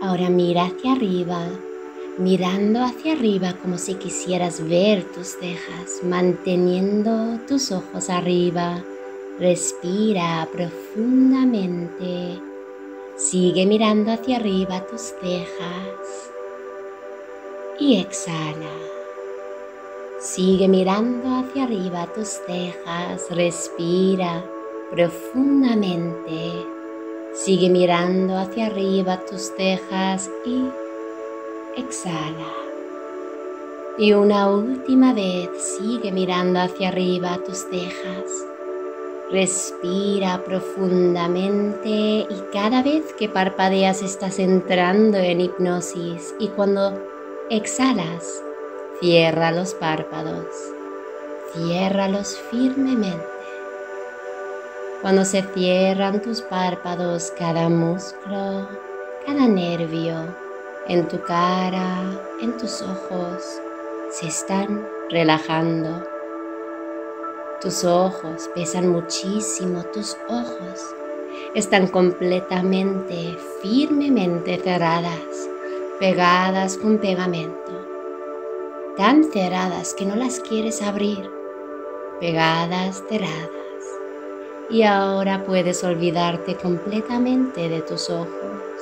Ahora mira hacia arriba, mirando hacia arriba como si quisieras ver tus cejas, manteniendo tus ojos arriba. Respira profundamente. Sigue mirando hacia arriba tus cejas y exhala. Sigue mirando hacia arriba tus cejas, respira profundamente. Sigue mirando hacia arriba tus cejas y exhala. Y una última vez, sigue mirando hacia arriba tus cejas. Respira profundamente y cada vez que parpadeas estás entrando en hipnosis y cuando exhalas, cierra los párpados, ciérralos firmemente. Cuando se cierran tus párpados, cada músculo, cada nervio, en tu cara, en tus ojos, se están relajando. Tus ojos pesan muchísimo, tus ojos están completamente, firmemente cerradas, pegadas con pegamento. Tan cerradas que no las quieres abrir, pegadas, cerradas. Y ahora puedes olvidarte completamente de tus ojos.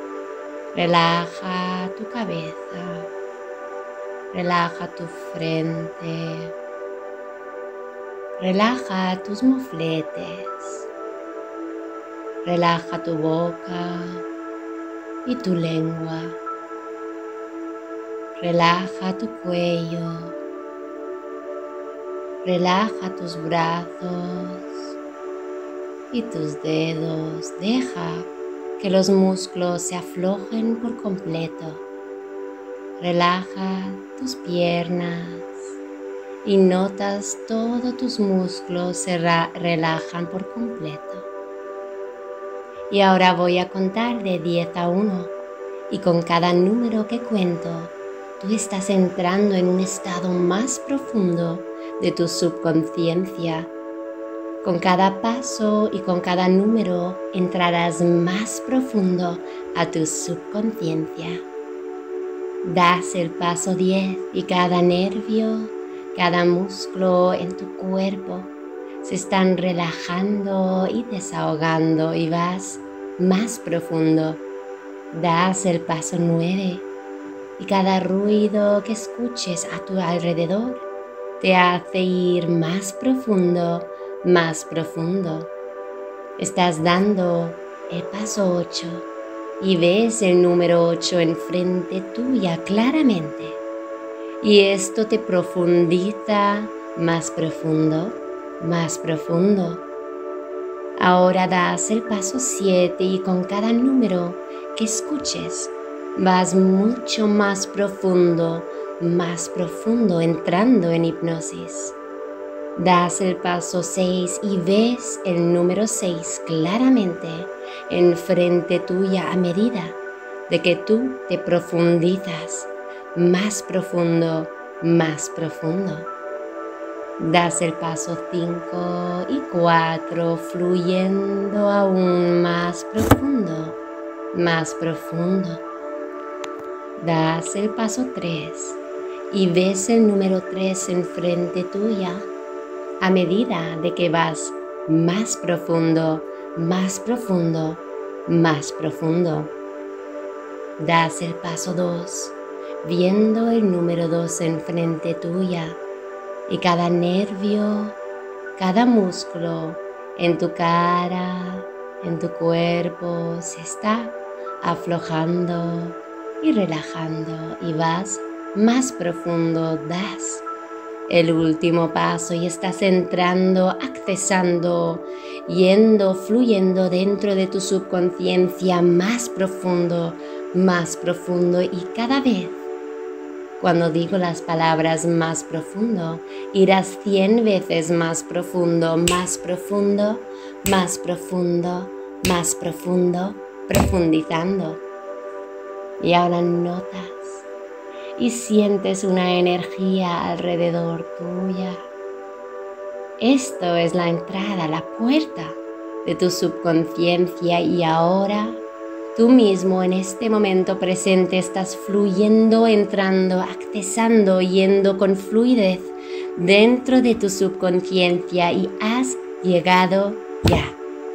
Relaja tu cabeza, relaja tu frente, relaja tus mofletes, relaja tu boca y tu lengua. Relaja tu cuello, relaja tus brazos y tus dedos. Deja que los músculos se aflojen por completo. Relaja tus piernas y notas todos tus músculos se relajan por completo. Y ahora voy a contar de 10 a 1 y con cada número que cuento, tú estás entrando en un estado más profundo de tu subconsciencia. Con cada paso y con cada número entrarás más profundo a tu subconsciencia. Das el paso 10 y cada nervio, cada músculo en tu cuerpo se están relajando y desahogando y vas más profundo. Das el paso 9 y cada ruido que escuches a tu alrededor te hace ir más profundo, más profundo. Estás dando el paso 8 y ves el número 8 enfrente tuya claramente. Y esto te profundiza más profundo, más profundo. Ahora das el paso 7 y con cada número que escuches vas mucho más profundo, entrando en hipnosis. Das el paso 6 y ves el número 6 claramente enfrente tuya a medida de que tú te profundizas más profundo, más profundo. Das el paso 5 y 4 fluyendo aún más profundo, más profundo. Das el paso 3 y ves el número 3 enfrente tuya a medida de que vas más profundo, más profundo, más profundo. Das el paso 2 viendo el número 2 enfrente tuya y cada nervio, cada músculo en tu cara, en tu cuerpo se está aflojando y relajando y vas más profundo. Das el último paso y estás entrando, accesando, yendo, fluyendo dentro de tu subconsciencia más profundo y cada vez cuando digo las palabras más profundo, irás 100 veces más profundo, más profundo, más profundo, más profundo, profundizando. Y ahora notas y sientes una energía alrededor tuya. Esto es la entrada, la puerta de tu subconsciencia y ahora Tú mismo en este momento presente estás fluyendo, entrando, accesando, yendo con fluidez dentro de tu subconsciencia y has llegado ya.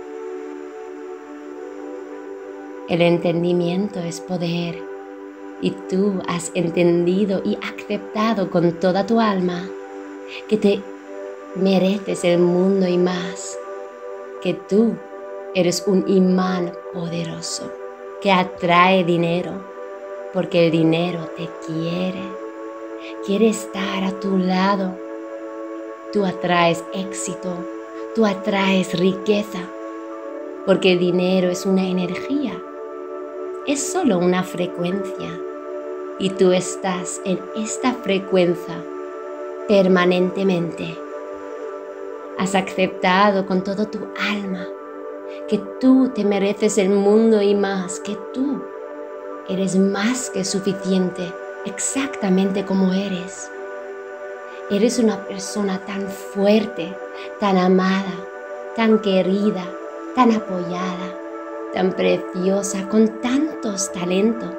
El entendimiento es poder y tú has entendido y aceptado con toda tu alma que te mereces el mundo y más, que tú eres un imán poderoso que atrae dinero, porque el dinero te quiere estar a tu lado. Tú atraes éxito, tú atraes riqueza, porque el dinero es una energía, es solo una frecuencia, y tú estás en esta frecuencia permanentemente. Has aceptado con todo tu alma que tú te mereces el mundo y más, que tú eres más que suficiente exactamente como eres. Eres una persona tan fuerte, tan amada, tan querida, tan apoyada, tan preciosa, con tantos talentos.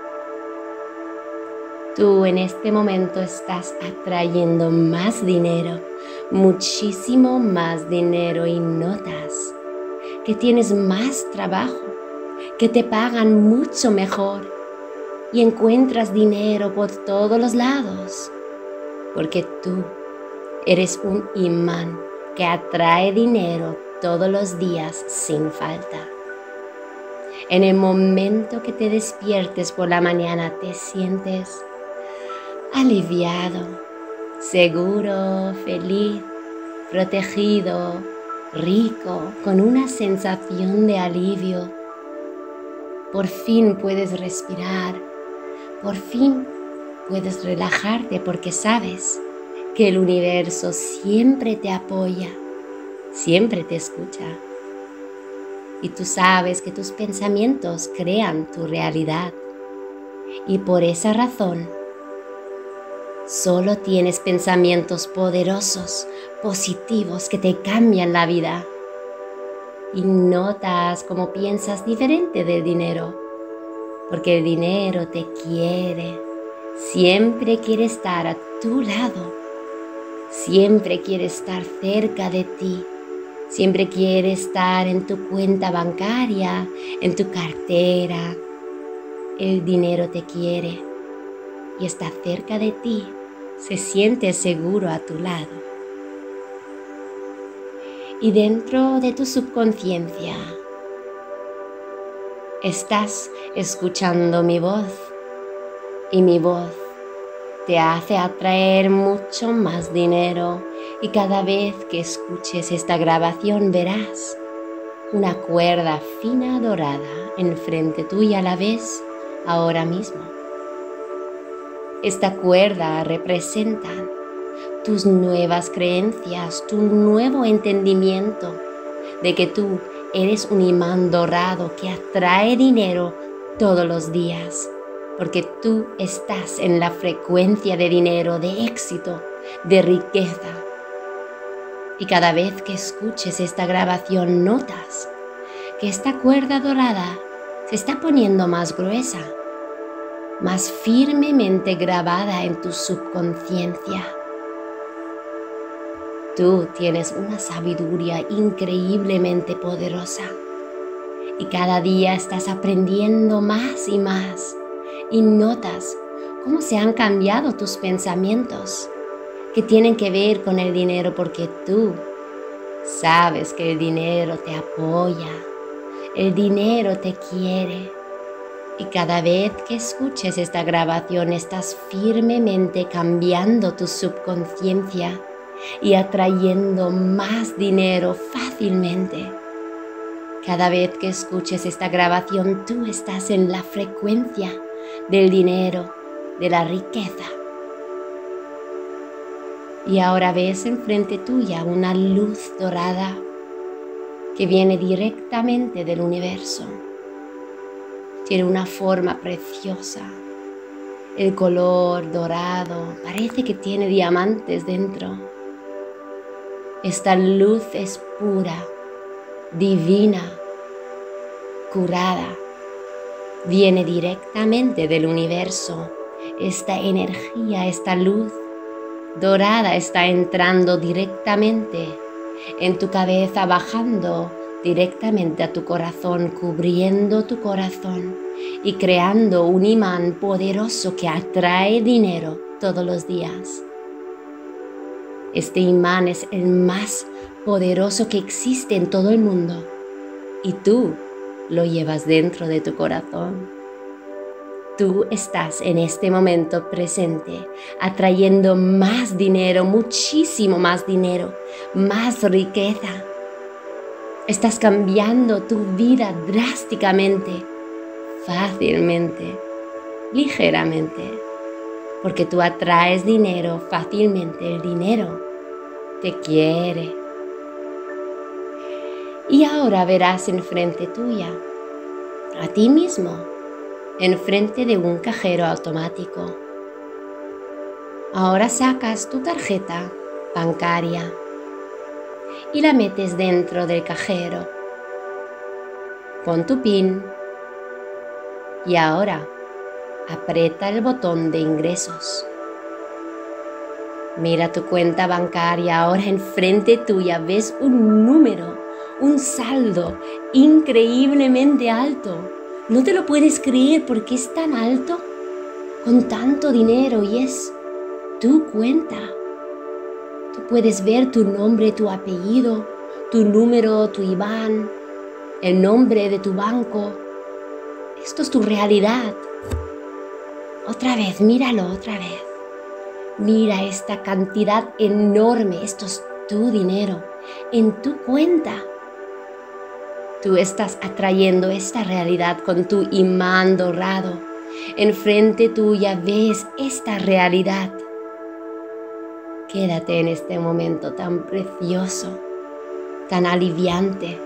Tú en este momento estás atrayendo más dinero, muchísimo más dinero, y notas que tienes más trabajo, que te pagan mucho mejor y encuentras dinero por todos los lados, porque tú eres un imán que atrae dinero todos los días sin falta. En el momento que te despiertes por la mañana te sientes aliviado, seguro, feliz, protegido, rico, con una sensación de alivio. Por fin puedes respirar, por fin puedes relajarte porque sabes que el universo siempre te apoya, siempre te escucha. Y tú sabes que tus pensamientos crean tu realidad. Y por esa razón, solo tienes pensamientos poderosos, positivos, que te cambian la vida. Y notas cómo piensas diferente del dinero, porque el dinero te quiere, siempre quiere estar a tu lado, siempre quiere estar cerca de ti, siempre quiere estar en tu cuenta bancaria, en tu cartera. El dinero te quiere y está cerca de ti, se siente seguro a tu lado. Y dentro de tu subconsciencia estás escuchando mi voz, y mi voz te hace atraer mucho más dinero, y cada vez que escuches esta grabación verás una cuerda fina dorada enfrente tuya a la vez ahora mismo. Esta cuerda representa tus nuevas creencias, tu nuevo entendimiento de que tú eres un imán dorado que atrae dinero todos los días, porque tú estás en la frecuencia de dinero, de éxito, de riqueza. Y cada vez que escuches esta grabación notas que esta cuerda dorada se está poniendo más gruesa, más firmemente grabada en tu subconsciencia. Tú tienes una sabiduría increíblemente poderosa y cada día estás aprendiendo más y notas cómo se han cambiado tus pensamientos que tienen que ver con el dinero, porque tú sabes que el dinero te apoya, el dinero te quiere. Y cada vez que escuches esta grabación estás firmemente cambiando tu subconsciencia y atrayendo más dinero fácilmente. Cada vez que escuches esta grabación tú estás en la frecuencia del dinero, de la riqueza. Y ahora ves enfrente tuya una luz dorada que viene directamente del universo. Tiene una forma preciosa. El color dorado parece que tiene diamantes dentro. Esta luz es pura, divina, curada, Viene directamente del universo. Esta energía, esta luz dorada está entrando directamente en tu cabeza, bajando directamente a tu corazón, cubriendo tu corazón y creando un imán poderoso que atrae dinero todos los días. Este imán es el más poderoso que existe en todo el mundo y tú lo llevas dentro de tu corazón. Tú estás en este momento presente, atrayendo más dinero, muchísimo más dinero, más riqueza. Estás cambiando tu vida drásticamente, fácilmente, ligeramente, porque tú atraes dinero fácilmente. El dinero te quiere. Y ahora verás enfrente tuya, a ti mismo, enfrente de un cajero automático. Ahora sacas tu tarjeta bancaria y la metes dentro del cajero. Pon tu PIN y ahora aprieta el botón de ingresos. Mira tu cuenta bancaria, ahora enfrente tuya ves un número, un saldo increíblemente alto. No te lo puedes creer porque es tan alto, con tanto dinero, y es tu cuenta. Tú puedes ver tu nombre, tu apellido, tu número, tu IBAN, el nombre de tu banco. Esto es tu realidad. Otra vez, míralo otra vez. Mira esta cantidad enorme. Esto es tu dinero en tu cuenta. Tú estás atrayendo esta realidad con tu imán dorado. Enfrente tuya ves esta realidad. Quédate en este momento tan precioso, tan aliviante.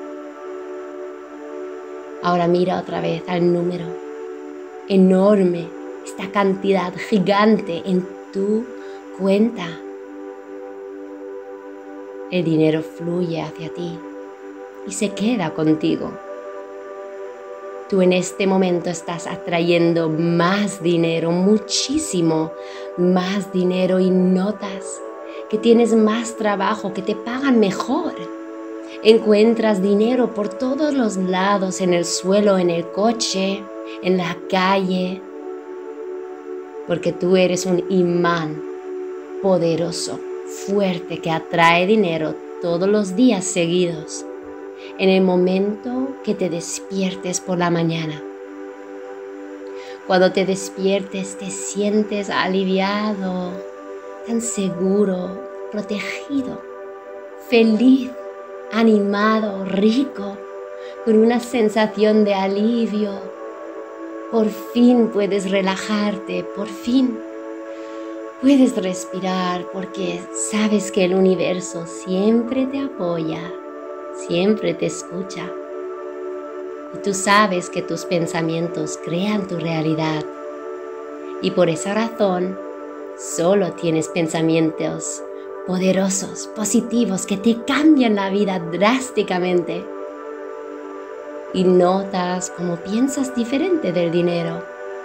Ahora mira otra vez al número enorme, esta cantidad gigante en tu cuenta. El dinero fluye hacia ti y se queda contigo. Tú en este momento estás atrayendo más dinero, muchísimo más dinero, y notas que tienes más trabajo, que te pagan mejor. Encuentras dinero por todos los lados, en el suelo, en el coche, en la calle, porque tú eres un imán poderoso, fuerte, que atrae dinero todos los días seguidos. En el momento que te despiertes por la mañana. Cuando te despiertes te sientes aliviado, tan seguro, protegido, feliz, animado, rico, con una sensación de alivio. Por fin puedes relajarte, por fin puedes respirar, porque sabes que el universo siempre te apoya. Siempre te escucha. Y tú sabes que tus pensamientos crean tu realidad. Y por esa razón, solo tienes pensamientos poderosos, positivos, que te cambian la vida drásticamente. Y notas cómo piensas diferente del dinero.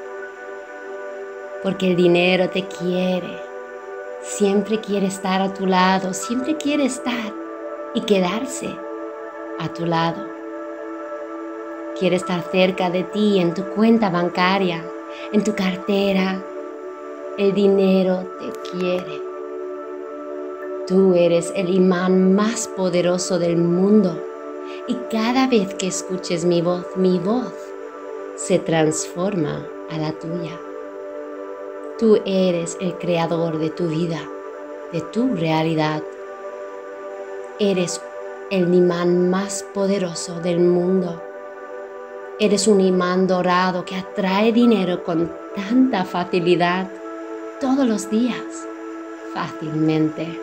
Porque el dinero te quiere. Siempre quiere estar a tu lado, siempre quiere estar y quedarse a tu lado. Quiere estar cerca de ti, en tu cuenta bancaria, en tu cartera. El dinero te quiere. Tú eres el imán más poderoso del mundo, y cada vez que escuches mi voz se transforma a la tuya. Tú eres el creador de tu vida, de tu realidad. Eres el imán más poderoso del mundo. Eres un imán dorado que atrae dinero con tanta facilidad todos los días, fácilmente.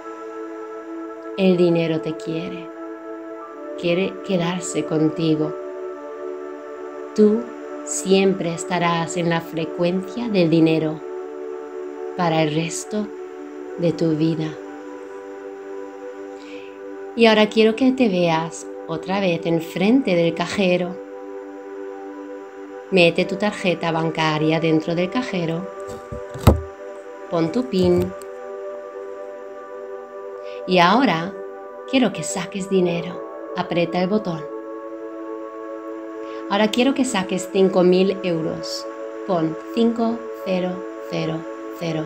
El dinero te quiere quedarse contigo. Tú siempre estarás en la frecuencia del dinero para el resto de tu vida. Y ahora quiero que te veas otra vez enfrente del cajero. Mete tu tarjeta bancaria dentro del cajero. Pon tu PIN. Y ahora quiero que saques dinero. Aprieta el botón. Ahora quiero que saques 5.000 euros. Pon 5, 0, 0, 0.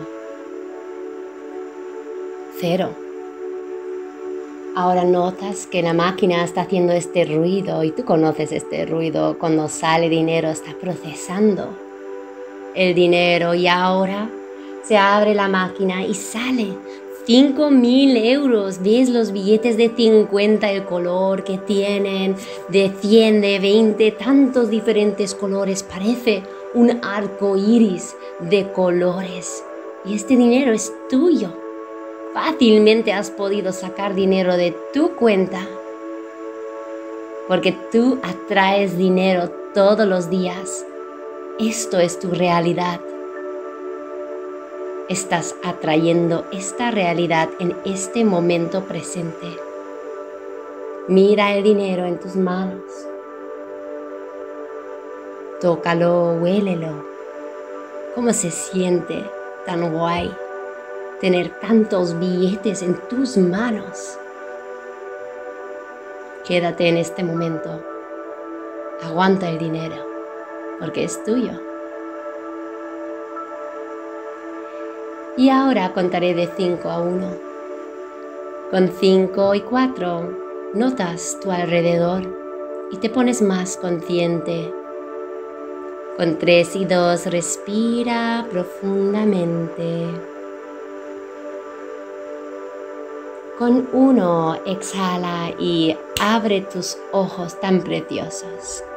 0. Ahora notas que la máquina está haciendo este ruido y tú conoces este ruido. Cuando sale dinero está procesando el dinero y ahora se abre la máquina y sale 5.000 euros. ¿Ves los billetes de 50, el color que tienen? De 100, de 20, tantos diferentes colores. Parece un arco iris de colores. Y este dinero es tuyo. Fácilmente has podido sacar dinero de tu cuenta. Porque tú atraes dinero todos los días. Esto es tu realidad. Estás atrayendo esta realidad en este momento presente. Mira el dinero en tus manos. Tócalo, huélelo. ¿Cómo se siente tan guay tener tantos billetes en tus manos? Quédate en este momento. Aguanta el dinero, porque es tuyo. Y ahora contaré de 5 a 1. Con 5 y 4 notas tu alrededor y te pones más consciente. Con 3 y 2 respira profundamente. Con 1 exhala y abre tus ojos tan preciosos.